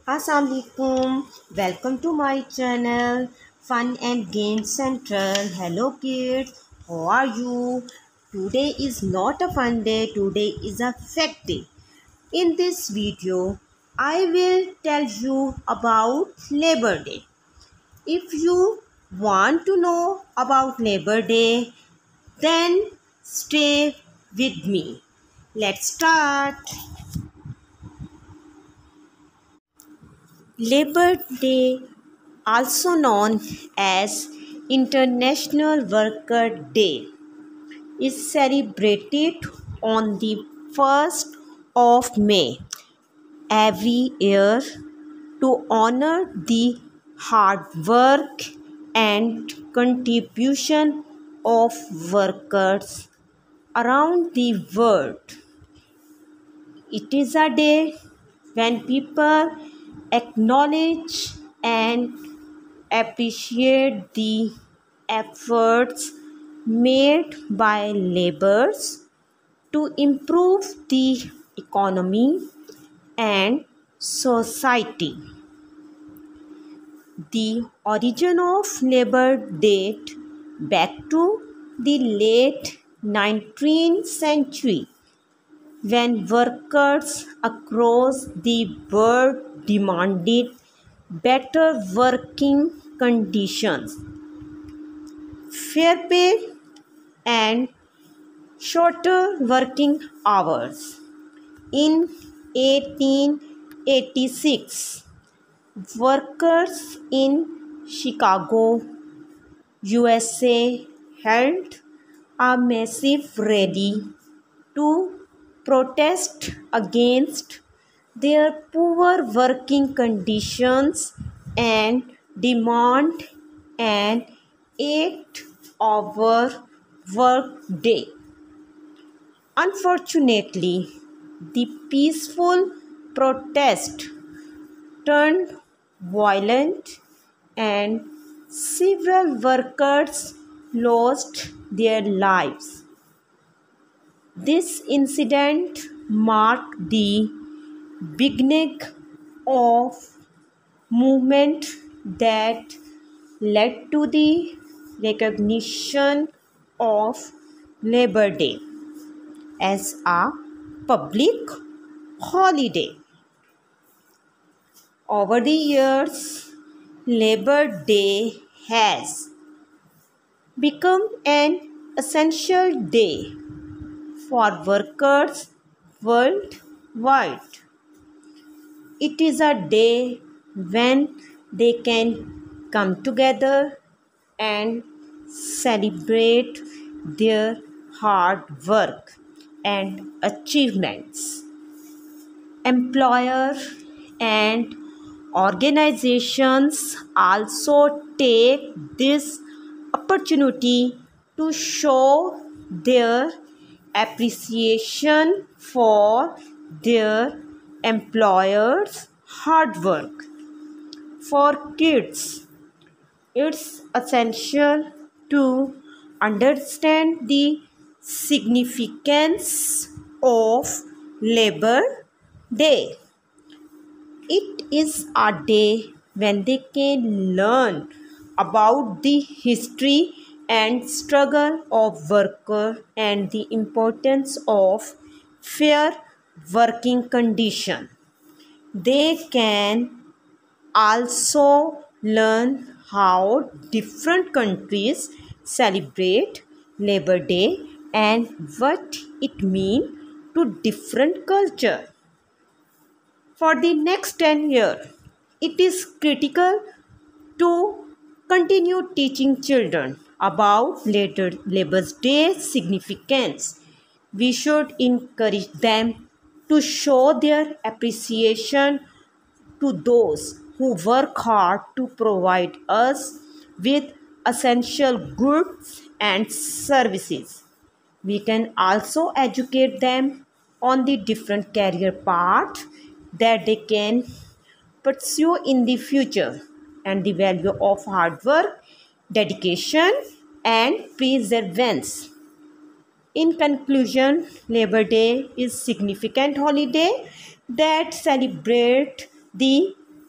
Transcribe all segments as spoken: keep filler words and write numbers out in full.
Assalamualaikum. Welcome to my channel Fun and Games Central. Hello kids, how are you? Today is not a fun day, today is a fact day. In this video, I will tell you about Labor Day. If you want to know about Labor Day, then stay with me. Let's start. Labor Day, also known as International Worker Day, is celebrated on the first of May every year to honor the hard work and contribution of workers around the world. It is a day when people acknowledge and appreciate the efforts made by laborers to improve the economy and society. The origin of Labor date back to the late nineteenth century, when workers across the world demanded better working conditions, fair pay, and shorter working hours. In eighteen eighty-six, workers in Chicago, U S A held a massive rally to protest against their poor working conditions and demand an eight-hour workday. Unfortunately, the peaceful protest turned violent and several workers lost their lives. This incident marked the beginning of movement that led to the recognition of Labor Day as a public holiday. Over the years, Labor Day has become an essential day for workers worldwide. It is a day when they can come together and celebrate their hard work and achievements. Employer and organizations also take this opportunity to show their appreciation for their employers' hard work. For kids, it's essential to understand the significance of Labor Day. It is a day when they can learn about the history and struggle of worker and the importance of fair working condition. They can also learn how different countries celebrate Labor Day and what it means to different culture. For the next ten years, it is critical to continue teaching children about later Labor Day significance. We should encourage them to show their appreciation to those who work hard to provide us with essential goods and services. We can also educate them on the different career paths that they can pursue in the future and the value of hard work, dedication, and perseverance. In conclusion, Labor Day is a significant holiday that celebrates the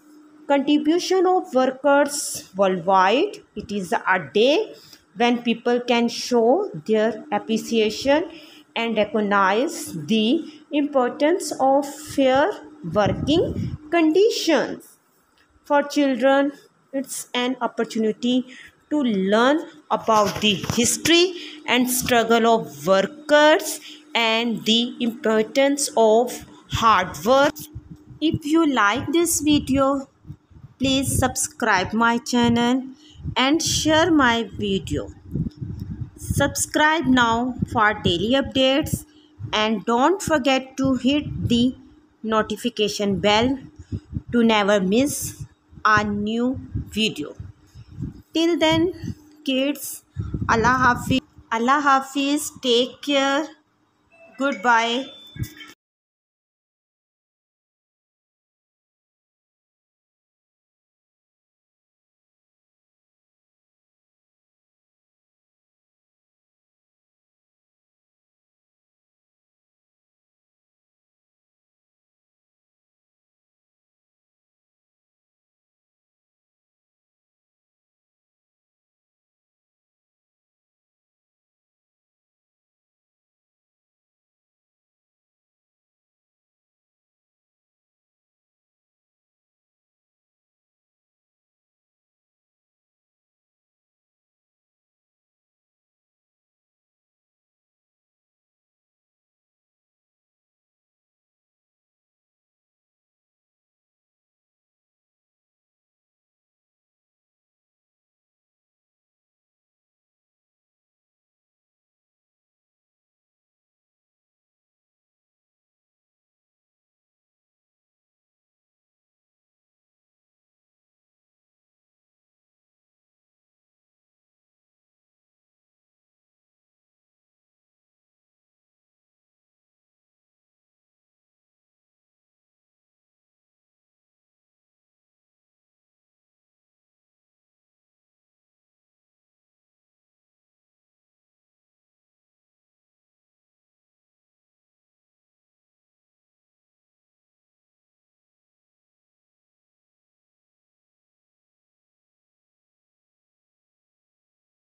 Contribution of workers worldwide. It is a day when people can show their appreciation and recognize the importance of fair working conditions. For children, it's an opportunity to learn about the history and struggle of workers and the importance of hard work. If you like this video, please subscribe my channel and share my video. Subscribe now for daily updates and don't forget to hit the notification bell to never miss a new video. Till then, kids, Allah Hafiz. Allah Hafiz. Take care. Goodbye.